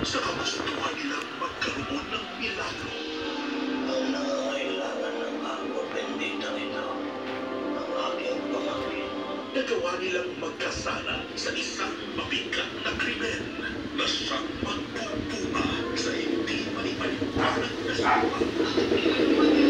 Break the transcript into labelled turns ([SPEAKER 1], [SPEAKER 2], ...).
[SPEAKER 1] sa kagustuhan nilang magkaroon ng milagro.
[SPEAKER 2] Ang nangangailangan ng agua bendita ito, ang aking pamangkin.
[SPEAKER 1] Nagawa nilang magkasala sa isang mabigat na krimen na siyang magpupuma sa hindi malipalimbangan na sawa.